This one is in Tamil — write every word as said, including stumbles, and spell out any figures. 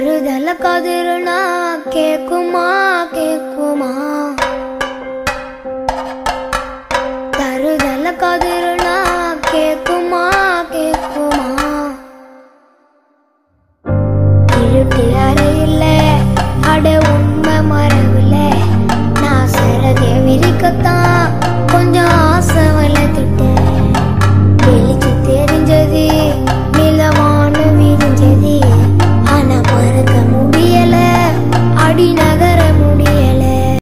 தருதல கதிருனா கேக்குமா கேக்குமா தருதல கதிருனா கேக்குமா கேக்குமா இருட்டு அறையில அட உண்மை மரவுல நான் சரதே விரிக்கத்தான்